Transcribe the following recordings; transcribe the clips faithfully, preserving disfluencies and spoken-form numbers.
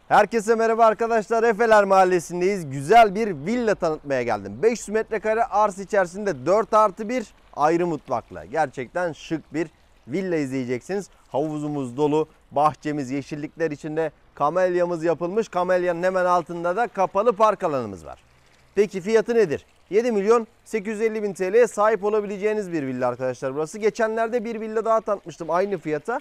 Herkese merhaba arkadaşlar. Efeler Mahallesi'ndeyiz. Güzel bir villa tanıtmaya geldim. beş yüz metrekare arsa içerisinde dört artı bir ayrı mutfakla. Gerçekten şık bir villa izleyeceksiniz. Havuzumuz dolu, bahçemiz yeşillikler içinde, kamelyamız yapılmış. Kamelyanın hemen altında da kapalı park alanımız var. Peki fiyatı nedir? yedi milyon sekiz yüz elli bin T L'ye sahip olabileceğiniz bir villa arkadaşlar burası. Geçenlerde bir villa daha tanıtmıştım aynı fiyata.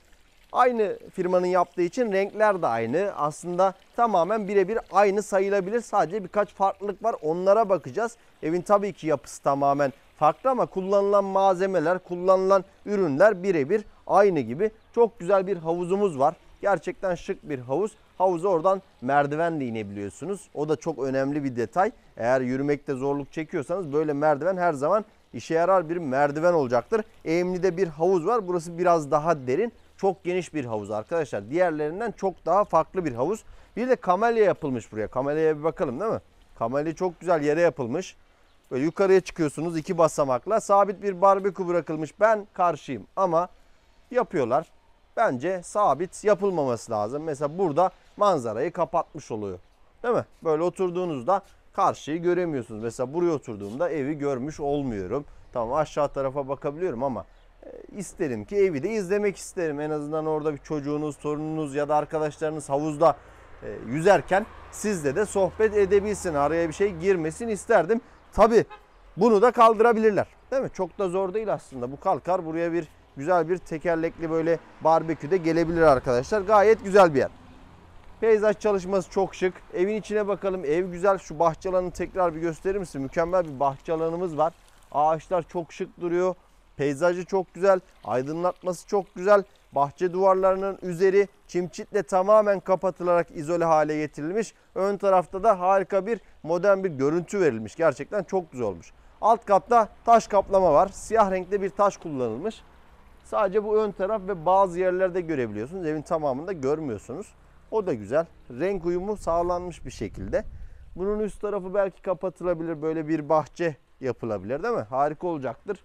Aynı firmanın yaptığı için renkler de aynı. Aslında tamamen birebir aynı sayılabilir. Sadece birkaç farklılık var. Onlara bakacağız. Evin tabii ki yapısı tamamen farklı ama kullanılan malzemeler, kullanılan ürünler birebir aynı gibi. Çok güzel bir havuzumuz var. Gerçekten şık bir havuz. Havuza oradan merdivenle inebiliyorsunuz. O da çok önemli bir detay. Eğer yürümekte zorluk çekiyorsanız böyle merdiven her zaman işe yarar bir merdiven olacaktır. Eğimli'de bir havuz var. Burası biraz daha derin. Çok geniş bir havuz arkadaşlar. Diğerlerinden çok daha farklı bir havuz. Bir de kamelya yapılmış buraya. Kamelyaya bir bakalım değil mi? Kamelya çok güzel yere yapılmış. Böyle yukarıya çıkıyorsunuz iki basamakla. Sabit bir barbekü bırakılmış. Ben karşıyım ama yapıyorlar. Bence sabit yapılmaması lazım. Mesela burada manzarayı kapatmış oluyor. Değil mi? Böyle oturduğunuzda karşıyı göremiyorsunuz. Mesela buraya oturduğumda evi görmüş olmuyorum. Tamam aşağı tarafa bakabiliyorum ama İsterim ki evi de izlemek isterim. En azından orada bir çocuğunuz, torununuz ya da arkadaşlarınız havuzda e, yüzerken sizle de sohbet edebilsin. Araya bir şey girmesin isterdim. Tabii bunu da kaldırabilirler. Değil mi? Çok da zor değil aslında. Bu kalkar buraya bir güzel bir tekerlekli böyle barbekü de gelebilir arkadaşlar. Gayet güzel bir yer. Peyzaj çalışması çok şık. Evin içine bakalım. Ev güzel. Şu bahçe alanını tekrar bir gösterir misin? Mükemmel bir bahçe alanımız var. Ağaçlar çok şık duruyor. Peyzajı çok güzel, aydınlatması çok güzel. Bahçe duvarlarının üzeri çim çitle tamamen kapatılarak izole hale getirilmiş. Ön tarafta da harika bir modern bir görüntü verilmiş. Gerçekten çok güzel olmuş. Alt katta taş kaplama var. Siyah renkte bir taş kullanılmış. Sadece bu ön taraf ve bazı yerlerde görebiliyorsunuz. Evin tamamında görmüyorsunuz. O da güzel. Renk uyumu sağlanmış bir şekilde. Bunun üst tarafı belki kapatılabilir. Böyle bir bahçe yapılabilir değil mi? Harika olacaktır.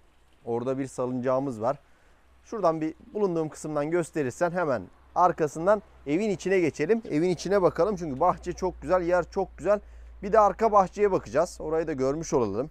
Orada bir salıncağımız var. Şuradan bir bulunduğum kısımdan gösterirsen hemen arkasından evin içine geçelim. Evin içine bakalım çünkü bahçe çok güzel, yer çok güzel. Bir de arka bahçeye bakacağız. Orayı da görmüş olalım.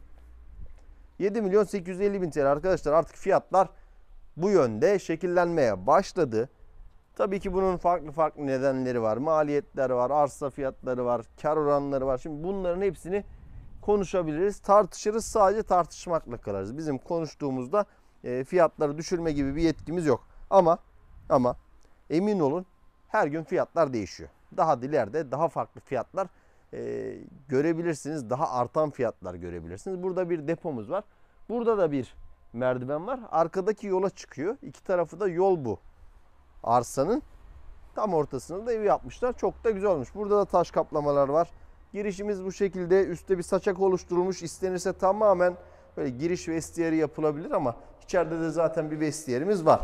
yedi milyon sekiz yüz elli bin T L arkadaşlar, artık fiyatlar bu yönde şekillenmeye başladı. Tabii ki bunun farklı farklı nedenleri var. Maliyetler var, arsa fiyatları var, kar oranları var. Şimdi bunların hepsini konuşabiliriz, tartışırız, sadece tartışmakla kalırız. Bizim konuştuğumuzda e, fiyatları düşürme gibi bir yetkimiz yok. Ama ama emin olun her gün fiyatlar değişiyor. Daha ileride daha farklı fiyatlar e, görebilirsiniz. Daha artan fiyatlar görebilirsiniz. Burada bir depomuz var. Burada da bir merdiven var. Arkadaki yola çıkıyor. İki tarafı da yol bu. Arsanın tam ortasına da evi yapmışlar. Çok da güzel olmuş. Burada da taş kaplamalar var. Girişimiz bu şekilde. Üstte bir saçak oluşturulmuş. İstenirse tamamen böyle giriş vestiyeri yapılabilir ama içeride de zaten bir vestiyerimiz var.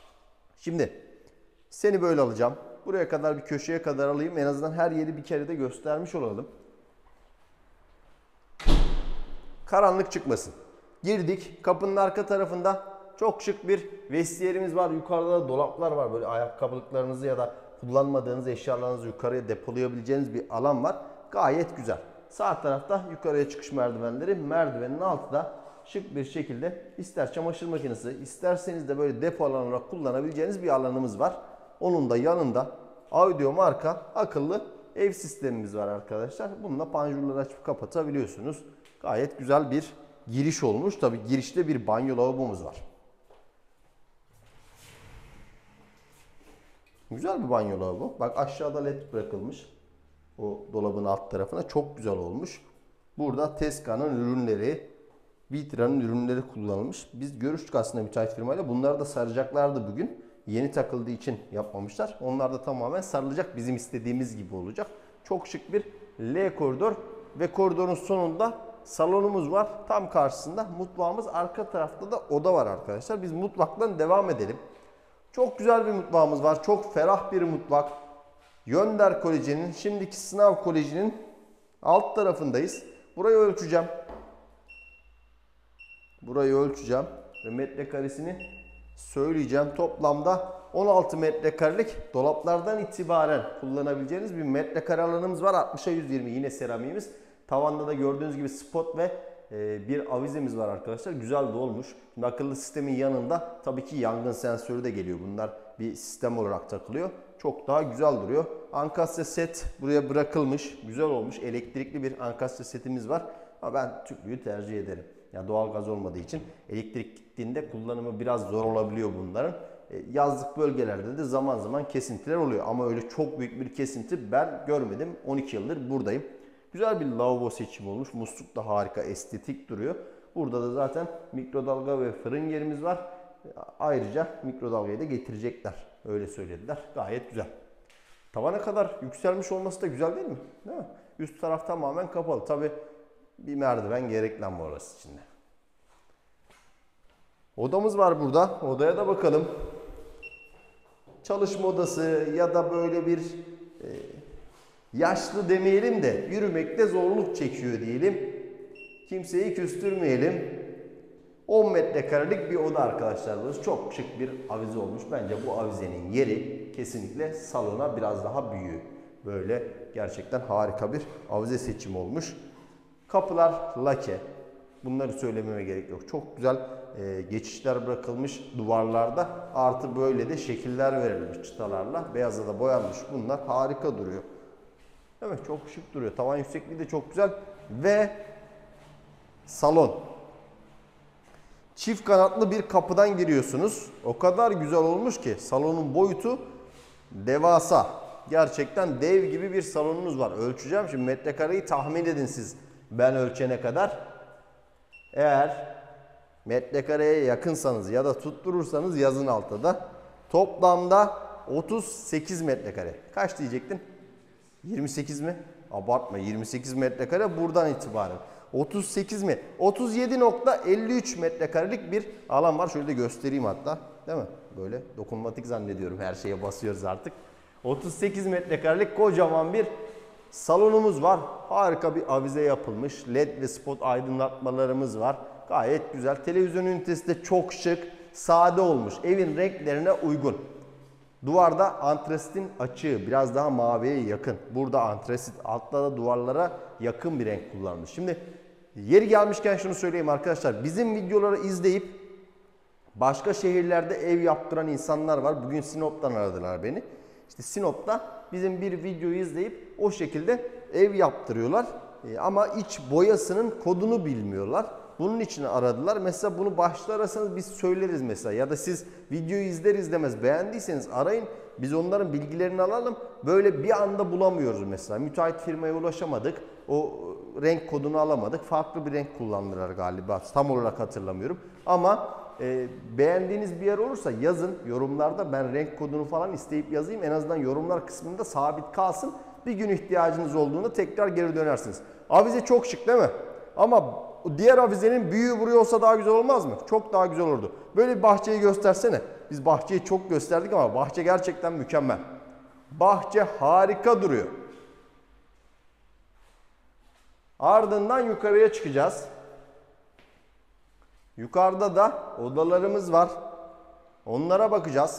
Şimdi seni böyle alacağım. Buraya kadar bir köşeye kadar alayım. En azından her yeri bir kere de göstermiş olalım. Karanlık çıkmasın. Girdik. Kapının arka tarafında çok şık bir vestiyerimiz var. Yukarıda da dolaplar var. Böyle ayakkabılıklarınızı ya da kullanmadığınız eşyalarınızı yukarıya depolayabileceğiniz bir alan var. Gayet güzel. Sağ tarafta yukarıya çıkış merdivenleri. Merdivenin altı da şık bir şekilde ister çamaşır makinesi, isterseniz de böyle depo alanı olarak kullanabileceğiniz bir alanımız var. Onun da yanında audio marka akıllı ev sistemimiz var arkadaşlar. Bununla panjurları açıp kapatabiliyorsunuz. Gayet güzel bir giriş olmuş. Tabii girişte bir banyo lavabomuz var. Güzel bir banyo lavabo. Bak aşağıda led bırakılmış. O dolabın alt tarafına çok güzel olmuş. Burada Tezka'nın ürünleri, Vitra'nın ürünleri kullanılmış. Biz görüştük aslında müteahhit firmayla. Bunları da saracaklardı bugün. Yeni takıldığı için yapmamışlar. Onlar da tamamen sarılacak. Bizim istediğimiz gibi olacak. Çok şık bir L koridor ve koridorun sonunda salonumuz var. Tam karşısında mutfağımız, arka tarafta da oda var arkadaşlar. Biz mutfaktan devam edelim. Çok güzel bir mutfağımız var. Çok ferah bir mutfak. Yönder Koleji'nin, şimdiki Sınav Koleji'nin alt tarafındayız. Burayı ölçeceğim. Burayı ölçeceğim ve metrekaresini söyleyeceğim. Toplamda on altı metrekarelik dolaplardan itibaren kullanabileceğiniz bir metrekare alanımız var. altmışa yüz yirmi yine seramiğimiz. Tavanda da gördüğünüz gibi spot ve bir avizemiz var arkadaşlar. Güzel de olmuş. Şimdi akıllı sistemin yanında tabii ki yangın sensörü de geliyor. Bunlar bir sistem olarak takılıyor. Çok daha güzel duruyor. Ankastre set buraya bırakılmış. Güzel olmuş. Elektrikli bir ankastre setimiz var. Ama ben tüplüyü tercih ederim. Yani doğalgaz olmadığı için elektrik gittiğinde kullanımı biraz zor olabiliyor bunların. Yazlık bölgelerde de zaman zaman kesintiler oluyor. Ama öyle çok büyük bir kesinti ben görmedim. on iki yıldır buradayım. Güzel bir lavabo seçimi olmuş. Musluk da harika, estetik duruyor. Burada da zaten mikrodalga ve fırın yerimiz var. Ayrıca mikrodalgayı da getirecekler. Öyle söylediler. Gayet güzel. Tavana kadar yükselmiş olması da güzel değil mi? Değil mi? Üst taraf tamamen kapalı. Tabii bir merdiven gerekli ama orası içinde. Odamız var burada. Odaya da bakalım. Çalışma odası ya da böyle bir e, yaşlı demeyelim de yürümekte zorluk çekiyor diyelim. Kimseyi küstürmeyelim. on metrekarelik bir oda arkadaşlar burası. Çok şık bir avize olmuş. Bence bu avizenin yeri kesinlikle salona biraz daha büyüğü. Böyle gerçekten harika bir avize seçimi olmuş. Kapılar lake. Bunları söylememe gerek yok. Çok güzel e, geçişler bırakılmış duvarlarda. Artı böyle de şekiller verilmiş çıtalarla. Beyaza da boyanmış. Bunlar harika duruyor. Evet, çok şık duruyor. Tavan yüksekliği de çok güzel. Ve salon. Çift kanatlı bir kapıdan giriyorsunuz. O kadar güzel olmuş ki salonun boyutu devasa. Gerçekten dev gibi bir salonunuz var. Ölçeceğim şimdi, metrekareyi tahmin edin siz ben ölçene kadar. Eğer metrekareye yakınsanız ya da tutturursanız yazın altta da. Toplamda otuz sekiz metrekare. Kaç diyecektin? yirmi sekiz mi? Abartma, yirmi sekiz metrekare buradan itibaren. otuz sekiz mi? otuz yedi nokta elli üç metrekarelik bir alan var. Şöyle de göstereyim hatta. Değil mi? Böyle dokunmatik zannediyorum. Her şeye basıyoruz artık. otuz sekiz metrekarelik kocaman bir salonumuz var. Harika bir avize yapılmış. led ve spot aydınlatmalarımız var. Gayet güzel. Televizyon ünitesi de çok şık. Sade olmuş. Evin renklerine uygun. Duvarda antrasitin açığı biraz daha maviye yakın. Burada antrasit, altta da duvarlara yakın bir renk kullanmış. Şimdi yeri gelmişken şunu söyleyeyim arkadaşlar. Bizim videoları izleyip başka şehirlerde ev yaptıran insanlar var. Bugün Sinop'tan aradılar beni. İşte Sinop'ta bizim bir videoyu izleyip o şekilde ev yaptırıyorlar. Ama iç boyasının kodunu bilmiyorlar. Bunun için aradılar. Mesela bunu başta arasanız biz söyleriz mesela. Ya da siz videoyu izler izlemez beğendiyseniz arayın. Biz onların bilgilerini alalım. Böyle bir anda bulamıyoruz mesela. Müteahhit firmaya ulaşamadık. O renk kodunu alamadık. Farklı bir renk kullandılar galiba. Tam olarak hatırlamıyorum. Ama e, beğendiğiniz bir yer olursa yazın yorumlarda. Ben renk kodunu falan isteyip yazayım. En azından yorumlar kısmında sabit kalsın. Bir gün ihtiyacınız olduğunda tekrar geri dönersiniz. Avize çok şık değil mi? Ama diğer avizenin büyüğü buraya olsa daha güzel olmaz mı? Çok daha güzel olurdu. Böyle bir bahçeyi göstersene. Biz bahçeyi çok gösterdik ama bahçe gerçekten mükemmel. Bahçe harika duruyor. Ardından yukarıya çıkacağız. Yukarıda da odalarımız var. Onlara bakacağız.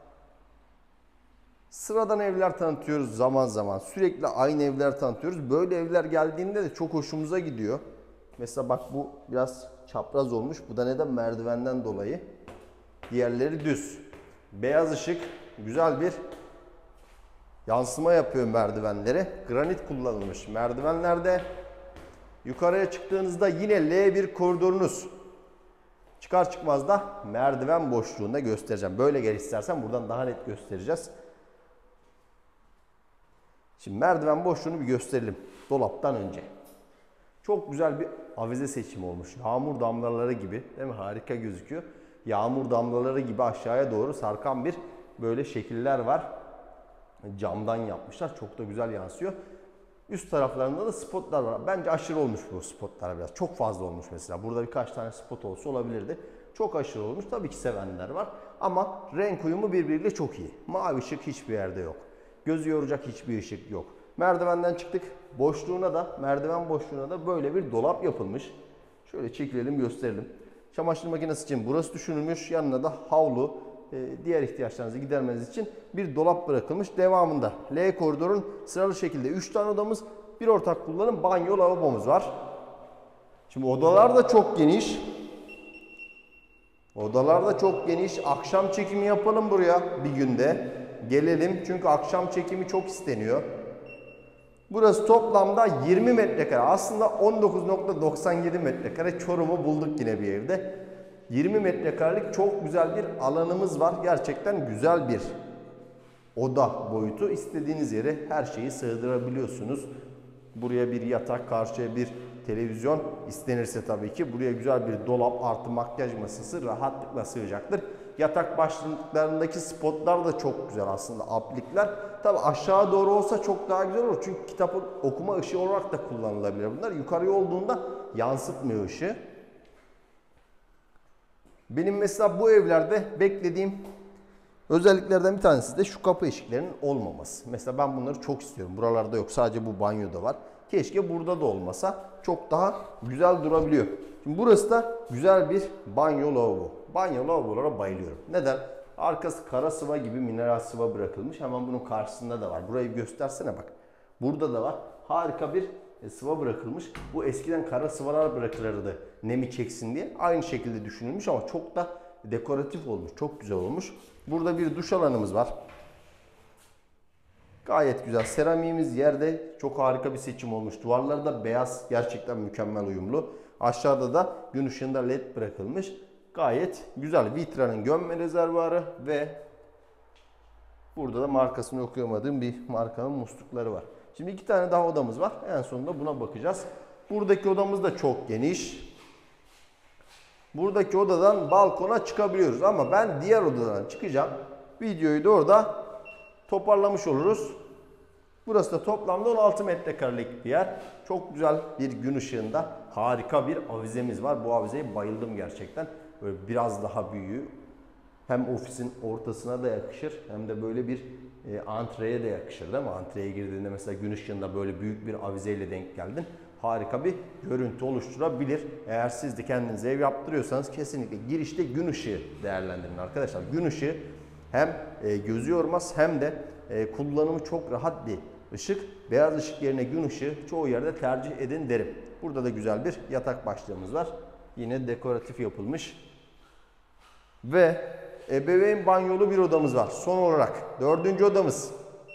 Sıradan evler tanıtıyoruz zaman zaman. Sürekli aynı evler tanıtıyoruz. Böyle evler geldiğinde de çok hoşumuza gidiyor. Mesela bak, bu biraz çapraz olmuş. Bu da neden? Merdivenden dolayı. Diğerleri düz. Beyaz ışık güzel bir yansıma yapıyor merdivenlere. Granit kullanılmış merdivenlerde. Yukarıya çıktığınızda yine L bir koridorunuz. Çıkar çıkmaz da merdiven boşluğunda göstereceğim. Böyle gel istersen, buradan daha net göstereceğiz. Şimdi merdiven boşluğunu bir gösterelim dolaptan önce. Çok güzel bir avize seçimi olmuş. Yağmur damlaları gibi, değil mi? Harika gözüküyor. Yağmur damlaları gibi aşağıya doğru sarkan bir böyle şekiller var. Camdan yapmışlar. Çok da güzel yansıyor. Üst taraflarında da spotlar var. Bence aşırı olmuş bu spotlar biraz. Çok fazla olmuş mesela. Burada birkaç tane spot olsa olabilirdi. Çok aşırı olmuş. Tabii ki sevenler var. Ama renk uyumu birbiriyle çok iyi. Mavi ışık hiçbir yerde yok. Gözü yoracak hiçbir ışık yok. Merdivenden çıktık. Boşluğuna da, merdiven boşluğuna da böyle bir dolap yapılmış. Şöyle çekilelim, gösterelim. Çamaşır makinesi için burası düşünülmüş. Yanına da havlu, diğer ihtiyaçlarınızı gidermeniz için bir dolap bırakılmış. Devamında L koridorun sıralı şekilde üç tane odamız, bir ortak kullanım banyo lavabomuz var. Şimdi odalar da çok geniş. Odalar da çok geniş. Akşam çekimi yapalım buraya bir günde. Gelelim çünkü akşam çekimi çok isteniyor. Burası toplamda yirmi metrekare. Aslında on dokuz nokta doksan yedi metrekare. Çorum'u bulduk yine bir evde. yirmi metrekarelik çok güzel bir alanımız var. Gerçekten güzel bir oda boyutu. İstediğiniz yere her şeyi sığdırabiliyorsunuz. Buraya bir yatak, karşıya bir televizyon, istenirse tabii ki buraya güzel bir dolap artı makyaj masası rahatlıkla sığacaktır. Yatak başlıklarındaki spotlar da çok güzel aslında, aplikler. Tabii aşağı doğru olsa çok daha güzel olur. Çünkü kitap okuma ışığı olarak da kullanılabilir bunlar. Yukarıya olduğunda yansıtmıyor ışığı. Benim mesela bu evlerde beklediğim özelliklerden bir tanesi de şu kapı eşiklerinin olmaması. Mesela ben bunları çok istiyorum. Buralarda yok. Sadece bu banyoda var. Keşke burada da olmasa. Çok daha güzel durabiliyor. Şimdi burası da güzel bir banyo lavabo. Banyo lavabolara bayılıyorum. Neden? Arkası kara sıva gibi mineral sıva bırakılmış. Hemen bunun karşısında da var. Burayı göstersene bak. Burada da var. Harika bir sıva bırakılmış. Bu eskiden kara sıvalar bırakılırdı nemi çeksin diye. Aynı şekilde düşünülmüş ama çok da dekoratif olmuş. Çok güzel olmuş. Burada bir duş alanımız var. Gayet güzel. Seramiğimiz yerde çok harika bir seçim olmuş. Duvarları da beyaz. Gerçekten mükemmel uyumlu. Aşağıda da gün ışığında led bırakılmış. Gayet güzel. Vitra'nın gömme rezervuarı ve burada da markasını okuyamadığım bir markanın muslukları var. Şimdi iki tane daha odamız var. En sonunda buna bakacağız. Buradaki odamız da çok geniş. Buradaki odadan balkona çıkabiliyoruz ama ben diğer odadan çıkacağım. Videoyu da orada toparlamış oluruz. Burası da toplamda on altı metrekarelik bir yer. Çok güzel bir gün ışığında harika bir avizemiz var. Bu avizeye bayıldım gerçekten. Böyle biraz daha büyüğü. Hem ofisin ortasına da yakışır hem de böyle bir e, antreye de yakışır değil mi? Antreye girdiğinde mesela gün ışığında böyle büyük bir avizeyle denk geldin. Harika bir görüntü oluşturabilir. Eğer siz de kendinize ev yaptırıyorsanız kesinlikle girişte gün ışığı değerlendirin arkadaşlar. Gün ışığı hem e, gözü yormaz hem de e, kullanımı çok rahat bir ışık. Beyaz ışık yerine gün ışığı çoğu yerde tercih edin derim. Burada da güzel bir yatak başlığımız var. Yine dekoratif yapılmış. Ve ebeveyn banyolu bir odamız var. Son olarak dördüncü odamız.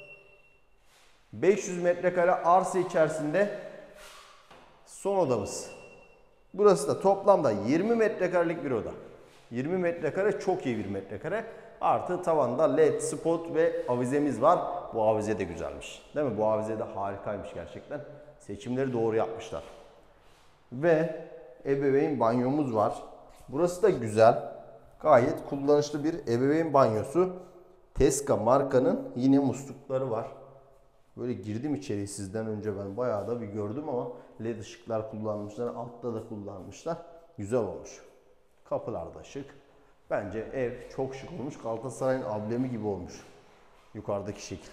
beş yüz metrekare arsa içerisinde son odamız. Burası da toplamda yirmi metrekarelik bir oda. yirmi metrekare çok iyi bir metrekare. Artı tavanda led, spot ve avizemiz var. Bu avize de güzelmiş. Değil mi? Bu avize de harikaymış gerçekten. Seçimleri doğru yapmışlar. Ve ebeveyn banyomuz var. Burası da güzel. Gayet kullanışlı bir ebeveyn banyosu. Teska markanın yine muslukları var. Böyle girdim içeriye sizden önce ben bayağı da bir gördüm ama led ışıklar kullanmışlar. Altta da kullanmışlar. Güzel olmuş. Kapılar da şık. Bence ev çok şık olmuş. Galatasaray'ın amblemi gibi olmuş. Yukarıdaki şekil.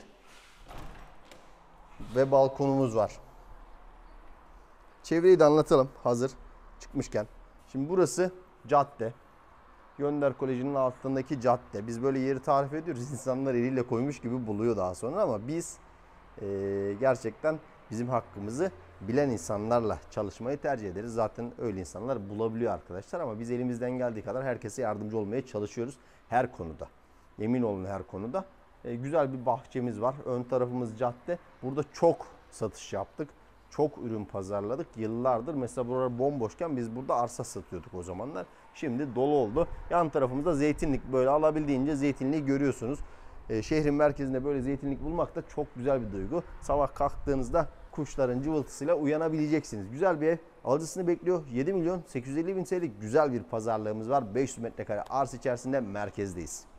Ve balkonumuz var. Çevreyi de anlatalım hazır çıkmışken. Şimdi burası cadde. Gönder Koleji'nin altındaki cadde. Biz böyle yeri tarif ediyoruz. İnsanlar eliyle koymuş gibi buluyor daha sonra ama biz e, gerçekten bizim hakkımızı bilen insanlarla çalışmayı tercih ederiz. Zaten öyle insanlar bulabiliyor arkadaşlar ama biz elimizden geldiği kadar herkese yardımcı olmaya çalışıyoruz. Her konuda. Emin olun her konuda. E, güzel bir bahçemiz var. Ön tarafımız cadde. Burada çok satış yaptık. Çok ürün pazarladık. Yıllardır mesela buralar bomboşken biz burada arsa satıyorduk o zamanlar. Şimdi dolu oldu. Yan tarafımızda zeytinlik, böyle alabildiğince zeytinliği görüyorsunuz. Ee, şehrin merkezinde böyle zeytinlik bulmak da çok güzel bir duygu. Sabah kalktığınızda kuşların cıvıltısıyla uyanabileceksiniz. Güzel bir ev. Alıcısını bekliyor. yedi milyon sekiz yüz elli bin T L'lik güzel bir pazarlığımız var. beş yüz metrekare arsa içerisinde merkezdeyiz.